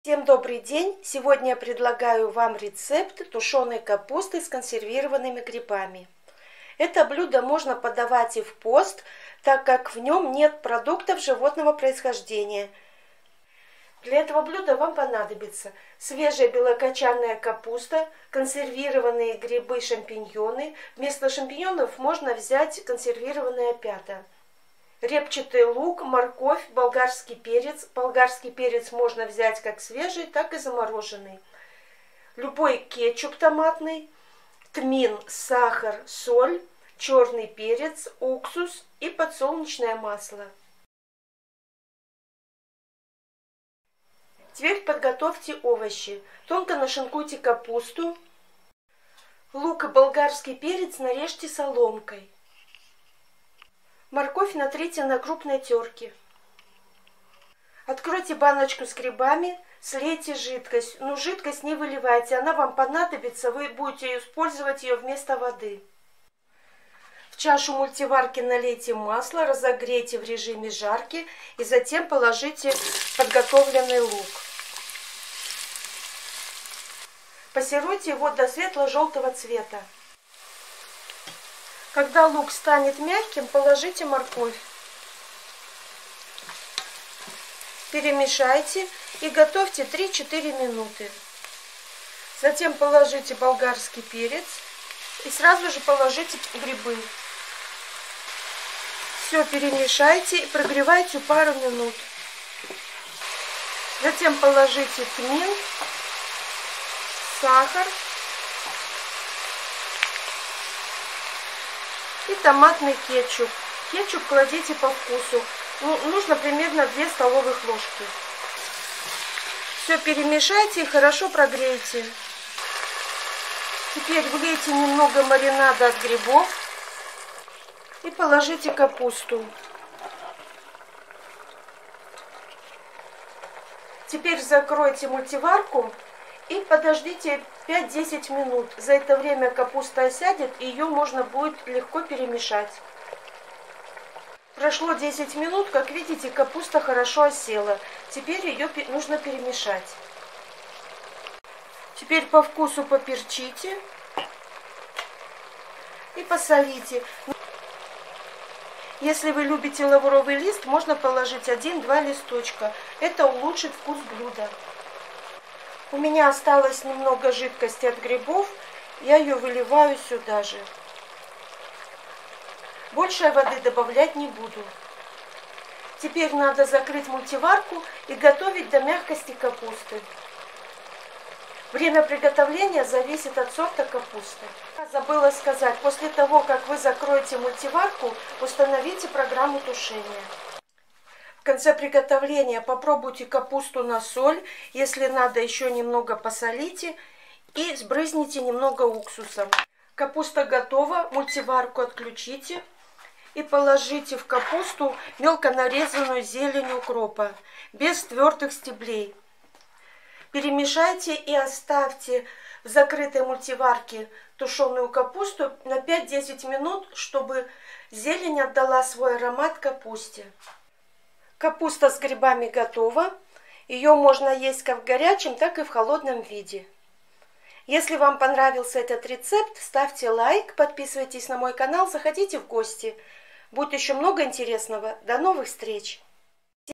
Всем добрый день! Сегодня я предлагаю вам рецепт тушеной капусты с консервированными грибами. Это блюдо можно подавать и в пост, так как в нем нет продуктов животного происхождения. Для этого блюда вам понадобится свежая белокочанная капуста, консервированные грибы, шампиньоны. Вместо шампиньонов можно взять консервированные опята. Репчатый лук, морковь, болгарский перец. Болгарский перец можно взять как свежий, так и замороженный. Любой кетчуп томатный, тмин, сахар, соль, черный перец, уксус и подсолнечное масло. Теперь подготовьте овощи. Тонко нашинкуйте капусту. Лук и болгарский перец нарежьте соломкой. Морковь натрите на крупной терке. Откройте баночку с грибами, слейте жидкость. Но жидкость не выливайте, она вам понадобится, вы будете использовать ее вместо воды. В чашу мультиварки налейте масло, разогрейте в режиме жарки и затем положите подготовленный лук. Пассируйте его до светло-желтого цвета. Когда лук станет мягким, положите морковь. Перемешайте и готовьте 3-4 минуты. Затем положите болгарский перец и сразу же положите грибы. Все перемешайте и прогревайте пару минут. Затем положите тмин, сахар и томатный кетчуп. Кетчуп кладите по вкусу. Нужно примерно 2 столовых ложки. Все перемешайте и хорошо прогрейте. Теперь влейте немного маринада от грибов и положите капусту. Теперь закройте мультиварку и подождите 5-10 минут. За это время капуста осядет, и ее можно будет легко перемешать. Прошло 10 минут, как видите, капуста хорошо осела. Теперь ее нужно перемешать. Теперь по вкусу поперчите и посолите. Если вы любите лавровый лист, можно положить 1-2 листочка. Это улучшит вкус блюда. У меня осталось немного жидкости от грибов, я ее выливаю сюда же. Больше воды добавлять не буду. Теперь надо закрыть мультиварку и готовить до мягкости капусты. Время приготовления зависит от сорта капусты. Забыла сказать, после того, как вы закроете мультиварку, установите программу тушения. В конце приготовления попробуйте капусту на соль. Если надо, еще немного посолите и сбрызните немного уксусом. Капуста готова, мультиварку отключите и положите в капусту мелко нарезанную зелень укропа, без твердых стеблей. Перемешайте и оставьте в закрытой мультиварке тушеную капусту на 5-10 минут, чтобы зелень отдала свой аромат капусте. Капуста с грибами готова. Ее можно есть как в горячем, так и в холодном виде. Если вам понравился этот рецепт, ставьте лайк, подписывайтесь на мой канал, заходите в гости. Будет еще много интересного. До новых встреч!